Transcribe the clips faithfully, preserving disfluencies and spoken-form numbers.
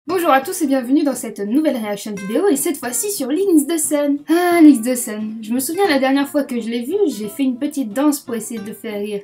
Bonjour à tous et bienvenue dans cette nouvelle réaction vidéo et cette fois-ci sur Lynx the Sun. Ah, Lynx the Sun. Je me souviens la dernière fois que je l'ai vu, j'ai fait une petite danse pour essayer de le faire rire.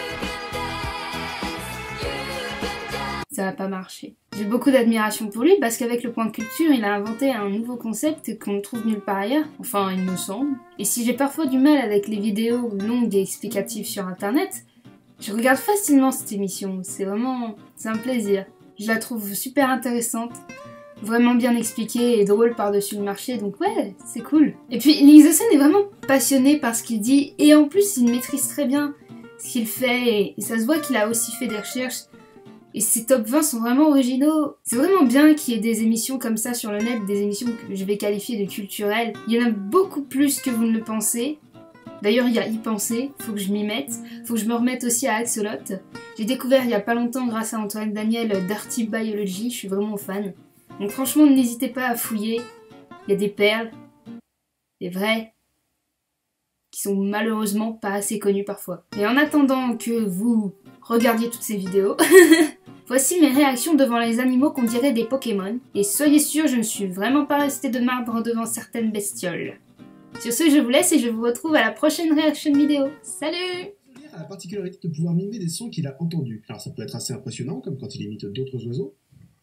Ça n'a pas marché. J'ai beaucoup d'admiration pour lui parce qu'avec le point culture, il a inventé un nouveau concept qu'on ne trouve nulle part ailleurs. Enfin, il me semble. Et si j'ai parfois du mal avec les vidéos longues et explicatives sur internet, je regarde facilement cette émission. C'est vraiment... c'est un plaisir. Je la trouve super intéressante, vraiment bien expliquée et drôle par-dessus le marché, donc ouais, c'est cool. Et puis Lynx the Sun est vraiment passionné par ce qu'il dit, et en plus il maîtrise très bien ce qu'il fait, et, et ça se voit qu'il a aussi fait des recherches, et ses top vingt sont vraiment originaux. C'est vraiment bien qu'il y ait des émissions comme ça sur le net, des émissions que je vais qualifier de culturelles. Il y en a beaucoup plus que vous ne le pensez. D'ailleurs, il y a y penser, faut que je m'y mette, faut que je me remette aussi à Axolot. J'ai découvert il y a pas longtemps grâce à Antoine Daniel Dirty Biology, je suis vraiment fan. Donc franchement, n'hésitez pas à fouiller, il y a des perles, des vraies, qui sont malheureusement pas assez connues parfois. Et en attendant que vous regardiez toutes ces vidéos, voici mes réactions devant les animaux qu'on dirait des Pokémon. Et soyez sûrs, je ne suis vraiment pas restée de marbre devant certaines bestioles. Sur ce, je vous laisse et je vous retrouve à la prochaine réaction vidéo. Salut! A la particularité de pouvoir mimer des sons qu'il a entendus. Alors ça peut être assez impressionnant, comme quand il imite d'autres oiseaux.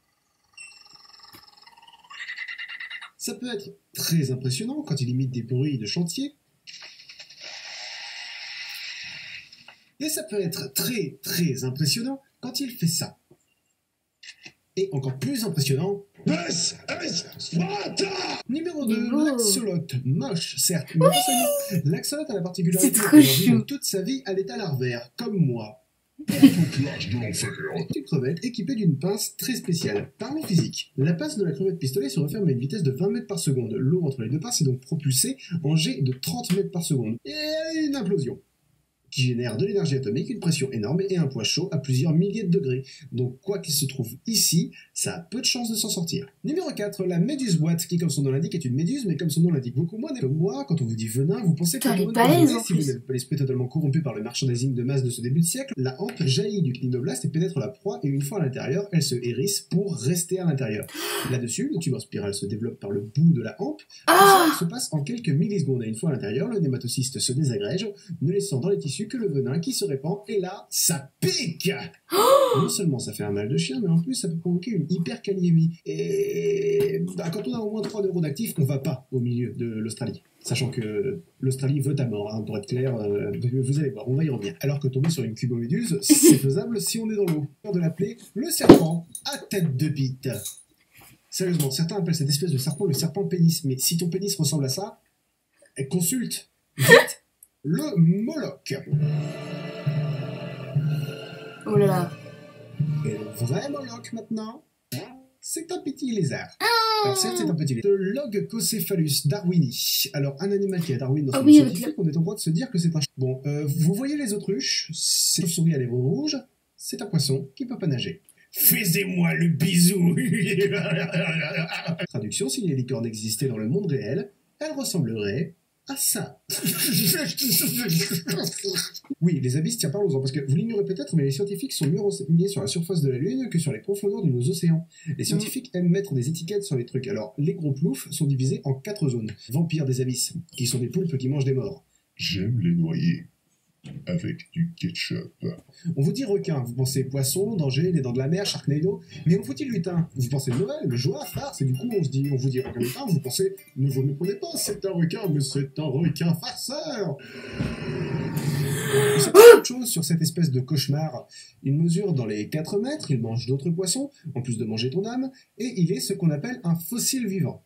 Ça peut être très impressionnant quand il imite des bruits de chantier. Et ça peut être très très impressionnant quand il fait ça. Et encore plus impressionnant... Numéro deux, l'axolot. Moche, certes, mais oui, pas seulement. L'axolot a la particularité de vivre toute sa vie à l'état larvaire, comme moi. Une crevette équipée d'une pince très spéciale. Parlons physique. La pince de la crevette pistolet se referme à une vitesse de vingt mètres par seconde. L'eau entre les deux pinces est donc propulsée en jet de trente mètres par seconde. Et une implosion qui génère de l'énergie atomique, une pression énorme et un poids chaud à plusieurs milliers de degrés. Donc quoi qu'il se trouve ici, ça a peu de chances de s'en sortir. Numéro quatre, la méduse boîte, qui comme son nom l'indique est une méduse, mais comme son nom l'indique beaucoup moins, comme moi, quand on vous dit venin, vous pensez Putain, que les balaises, si vous n'avez pas l'esprit totalement corrompu par le merchandising de masse de ce début de siècle, la hampe jaillit du clinoblaste et pénètre la proie, et une fois à l'intérieur, elle se hérisse pour rester à l'intérieur. Là-dessus, le tumeur spiral se développe par le bout de la hampe, ah ça se passe en quelques millisecondes, et une fois à l'intérieur, le nématocyste se désagrège, ne laissant dans les tissus que le venin qui se répand, et là, ça pique. Non seulement ça fait un mal de chien, mais en plus ça peut provoquer une hyperkaliémie. Et bah, quand on a au moins trois neurones d'actifs, on va pas au milieu de l'Australie. Sachant que l'Australie veut ta mort, hein, pour être clair, euh, vous allez voir, on va y revenir. Alors que tomber sur une cuboméduse, c'est faisable si on est dans l'eau. On de l'appeler le serpent à tête de bite. Sérieusement, certains appellent cette espèce de serpent le serpent pénis, mais si ton pénis ressemble à ça, consulte vite le Moloch. Oh là là. Et le vrai Moloch maintenant, c'est un petit lézard. Alors certes c'est un petit lézard. Le Logocéphalus darwini. Alors un animal qui a Darwin dans son oh oui, scientifique, on est en droit de se dire que c'est un... Bon, euh, vous voyez les autruches, c'est une souris à lèvres rouges, c'est un poisson qui peut pas nager. Fais-moi le bisou. Traduction, si les licornes existaient dans le monde réel, elles ressembleraient à ça. Oui, les abysses, tiens, parlons-en, parce que vous l'ignorez peut-être, mais les scientifiques sont mieux renseignés sur la surface de la Lune que sur les profondeurs de nos océans. Les scientifiques aiment mettre des étiquettes sur les trucs. Alors, les gros ploufs sont divisés en quatre zones. Vampires des abysses, qui sont des poulpes qui mangent des morts. J'aime les noyer avec du ketchup. On vous dit requin, vous pensez poisson, danger, les dents de la mer, Sharknado, mais on vous dit lutin, vous pensez Noël, le joie, farce, et du coup on se dit, on vous dit requin lutin, vous pensez, ne vous méprenez pas, c'est un requin, mais c'est un requin farceur. C'est pas autre chose sur cette espèce de cauchemar. Il mesure dans les quatre mètres, il mange d'autres poissons, en plus de manger ton âme, et il est ce qu'on appelle un fossile vivant.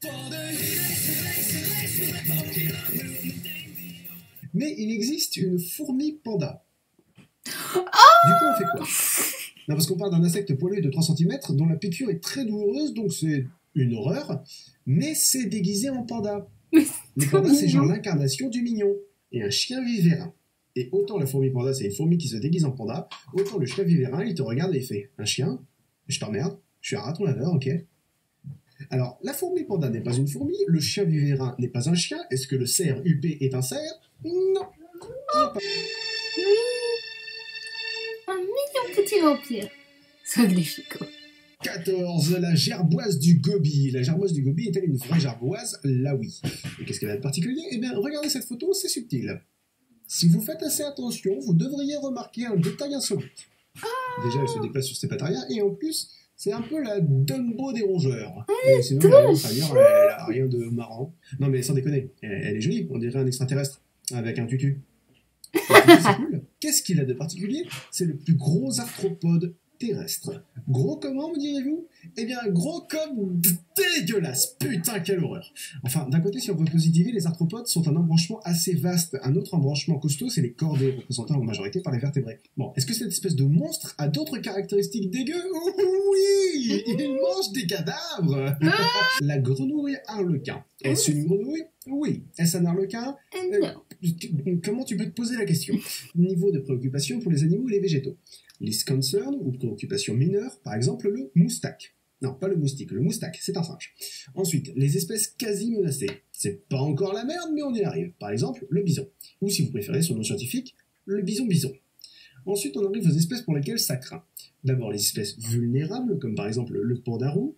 Mais il existe une fourmi panda. Du coup, on fait quoi? Non, parce qu'on parle d'un insecte poilu de trois centimètres dont la piqûre est très douloureuse, donc c'est une horreur, mais c'est déguisé en panda. Les pandas, c'est genre l'incarnation du mignon. Et un chien vivérin. Et autant la fourmi panda, c'est une fourmi qui se déguise en panda, autant le chien vivérin, il te regarde et il fait « Un chien? Je t'emmerde, je suis un raton laveur, ok ?» Alors, la fourmi panda n'est pas une fourmi, le chien vivérin n'est pas un chien, est-ce que le cerf huppé est un cerf? Non. Oh, oui. Un mignon petit vampire. Ça de les chicots. quatorze. La gerboise du Gobi. La gerboise du Gobi est-elle une vraie gerboise? Là oui. Et qu'est-ce qu'elle a de particulier? Eh bien, regardez cette photo, c'est subtil. Si vous faites assez attention, vous devriez remarquer un détail insolite. Déjà, elle se déplace sur ses pattes arrière, et en plus, c'est un peu la Dumbo des rongeurs. Et sinon, la nôtre, ailleurs, elle a rien de marrant. Non mais sans déconner, elle, elle est jolie, on dirait un extraterrestre, avec un tutu. C'est cool. Qu'est-ce qu'il a de particulier? C'est le plus gros arthropode terrestre. Gros comment, me direz-vous? Eh bien, gros comme dégueulasse. Putain, quelle horreur. Enfin, d'un côté, si on veut positiver, les arthropodes sont un embranchement assez vaste. Un autre embranchement costaud, c'est les chordés, représentés en majorité par les vertébrés. Bon, est-ce que cette espèce de monstre a d'autres caractéristiques dégueu? Oui, il mange des cadavres. La grenouille arlequin. Est-ce une grenouille? Oui. Est-ce un arlequin? Euh, non. Comment tu peux te poser la question? Niveau de préoccupation pour les animaux et les végétaux. Les concerns, ou préoccupations mineures, par exemple le moustake. Non, pas le moustique, le moustake, c'est un singe. Ensuite, les espèces quasi menacées. C'est pas encore la merde, mais on y arrive. Par exemple, le bison. Ou si vous préférez son nom scientifique, le bison-bison. Ensuite, on arrive aux espèces pour lesquelles ça craint. D'abord, les espèces vulnérables, comme par exemple le pandarou.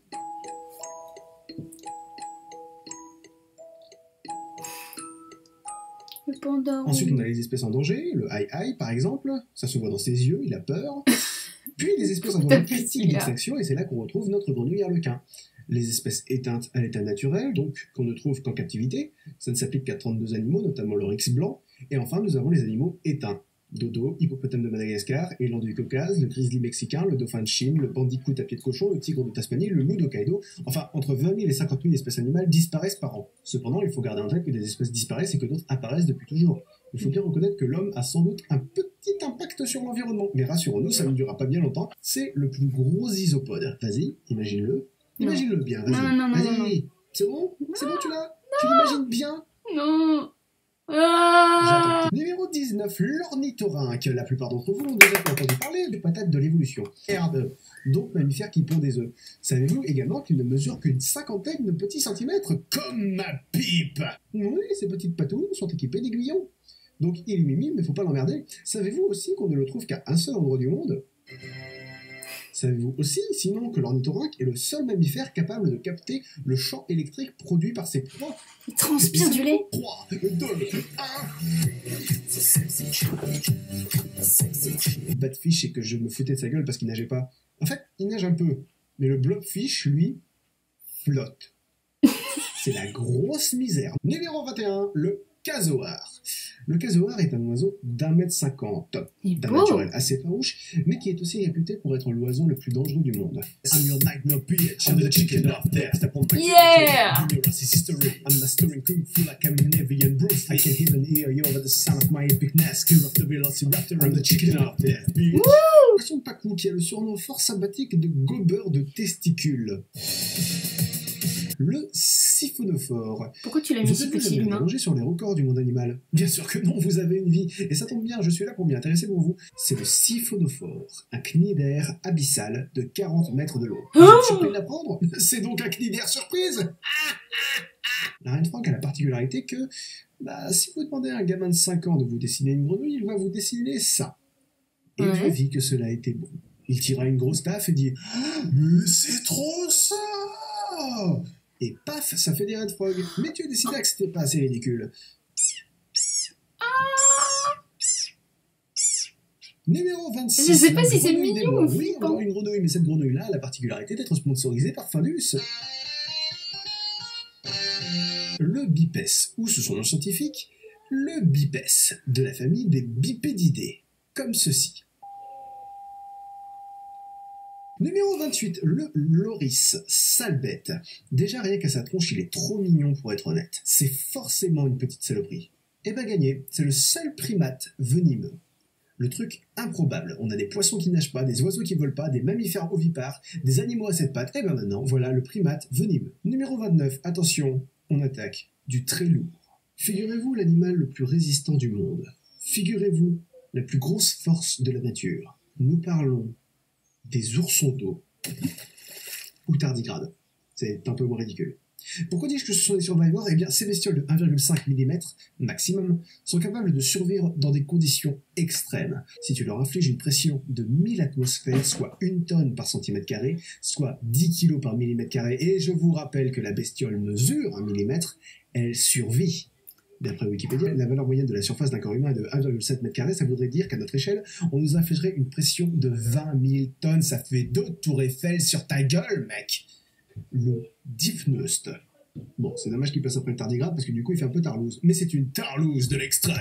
Le panda. Ensuite, on a les espèces en danger, le aïe-aïe par exemple, ça se voit dans ses yeux, il a peur. Puis les espèces en danger critique d'extinction, et c'est là qu'on retrouve notre grenouille arlequin. Les espèces éteintes à l'état naturel, donc qu'on ne trouve qu'en captivité, ça ne s'applique qu'à trente-deux animaux, notamment l'oryx blanc. Et enfin, nous avons les animaux éteints. Dodo, hippopotame de Madagascar, élan du Caucase, le grizzly mexicain, le dauphin de Chine, le bandicoot à pied de cochon, le tigre de Tasmanie, le loup d'Hokkaido. Enfin, entre vingt mille et cinquante mille espèces animales disparaissent par an. Cependant, il faut garder en tête que des espèces disparaissent et que d'autres apparaissent depuis toujours. Il faut bien reconnaître que l'homme a sans doute un petit impact sur l'environnement. Mais rassurons-nous, ça ne durera pas bien longtemps. C'est le plus gros isopode. Vas-y, imagine-le. Imagine-le bien, vas-y. Non, non, non, vas-y. non, non. C'est bon? C'est bon, tu l'as? Tu l'imagines bien? Non. Ah. J'attends. Numéro dix-neuf, l'ornithorynque. La plupart d'entre vous ont déjà entendu parler du patate de l'évolution. R deux. Donc mammifère qui pond des œufs. Savez-vous également qu'il ne mesure qu'une cinquantaine de petits centimètres, comme ma pipe? Oui, ces petites patounes sont équipées d'aiguillons. Donc il est mimi, mais faut pas l'emmerder. Savez-vous aussi qu'on ne le trouve qu'à un seul endroit du monde? Savez-vous aussi, sinon, que l'ornithorynque est le seul mammifère capable de capter le champ électrique produit par ses proies? Il transpire du lait. trois, deux, un. Badfish, c'est que je me foutais de sa gueule parce qu'il nageait pas. En fait, il nage un peu. Mais le blobfish, lui, flotte. C'est la grosse misère. Numéro vingt et un, le casoar. Le casoar est un oiseau d'un mètre cinquante, d'un naturel assez farouche, mais qui est aussi réputé pour être l'oiseau le plus dangereux du monde. I'm your nightmare bitch, I'm the chicken of death. Step on my Yeah! I'm your racist history. I'm mastering kung fu like I'm Nevian Bruce. I can even hear you over the sound of my epicness. King of the velociraptor, I'm the chicken of death, bitch. Poisson de Pacou qui a le surnom fort sympathique de gobeur de testicules. Le siphonophore. Pourquoi tu l'as mis Vous si avez petit, jamais l'humain? interrogé sur les records du monde animal? Bien sûr que non, vous avez une vie. Et ça tombe bien, je suis là pour m'y intéresser pour vous. C'est le siphonophore, un cnidaire abyssal de quarante mètres de long. Vous êtes surpris de l'apprendre? C'est donc un cnidaire surprise. La reine Franck a la particularité que, bah, si vous demandez à un gamin de cinq ans de vous dessiner une grenouille, il va vous dessiner ça. Et Ouais. Dieu vit que cela a été bon. Il tira une grosse taffe et dit ah, « Mais c'est trop ça !» Et paf, ça fait des red frogs. Mais tu as décidé que c'était pas assez ridicule. Numéro vingt-six. Je sais pas la si c'est grenouille des mignon bois. ou Oui, flippant. encore une grenouille, mais cette grenouille-là a la particularité d'être sponsorisée par Findus. Le bipes, ou sous son nom scientifique, le bipes, de la famille des bipédidés, comme ceci. Numéro vingt-huit, le loris, sale bête. Déjà rien qu'à sa tronche, il est trop mignon pour être honnête. C'est forcément une petite saloperie. Eh ben gagné, c'est le seul primate venimeux. Le truc improbable, on a des poissons qui nagent pas, des oiseaux qui volent pas, des mammifères ovipares, des animaux à sept pattes, et ben maintenant, voilà le primate venimeux. Numéro vingt-neuf, attention, on attaque du très lourd. Figurez-vous l'animal le plus résistant du monde. Figurez-vous la plus grosse force de la nature. Nous parlons des oursons d'eau ou tardigrades. C'est un peu moins ridicule. Pourquoi dis-je que ce sont des survivors? Eh bien, ces bestioles de un virgule cinq millimètres maximum sont capables de survivre dans des conditions extrêmes. Si tu leur infliges une pression de mille atmosphères, soit une tonne par centimètre carré, soit dix kilos par millimètre carré, et je vous rappelle que la bestiole mesure un millimètre, elle survit. D'après Wikipédia, la valeur moyenne de la surface d'un corps humain est de un virgule sept mètres carrés, ça voudrait dire qu'à notre échelle, on nous infligerait une pression de vingt mille tonnes, ça fait deux tours Eiffel sur ta gueule, mec. Le Dipneust. Bon, c'est dommage qu'il passe après le tardigrade parce que du coup il fait un peu tarlouse. Mais c'est une tarlouse de l'extrême.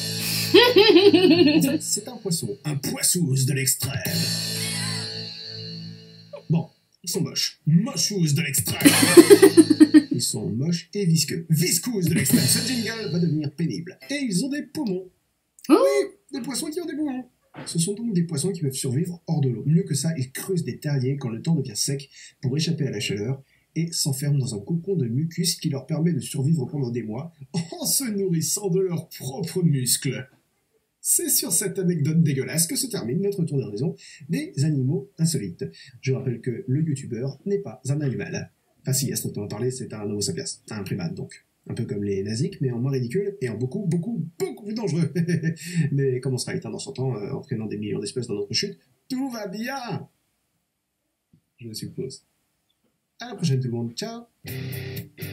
En fait, c'est un poisson. Un poissouze de l'extrême. Bon, ils sont moches. Mochous de l'extrême. Ils sont moches et visqueux. Viscous de l'extrême. Ce jingle va devenir pénible. Et ils ont des poumons. Oui, des poissons qui ont des poumons. Ce sont donc des poissons qui peuvent survivre hors de l'eau. Mieux que ça, ils creusent des terriers quand le temps devient sec pour échapper à la chaleur et s'enferment dans un cocon de mucus qui leur permet de survivre pendant des mois en se nourrissant de leurs propres muscles. C'est sur cette anecdote dégueulasse que se termine notre tour d'horizon des animaux insolites. Je rappelle que le youtubeur n'est pas un animal. Enfin si, à ce moment parler, c'est un homo sapiens, un primate donc. Un peu comme les naziques, mais en moins ridicule et en beaucoup, beaucoup, beaucoup plus dangereux. Mais comme on sera éteint dans cent ans, euh, entraînant des millions d'espèces dans notre chute, tout va bien. Je suppose. À la prochaine tout le monde, ciao.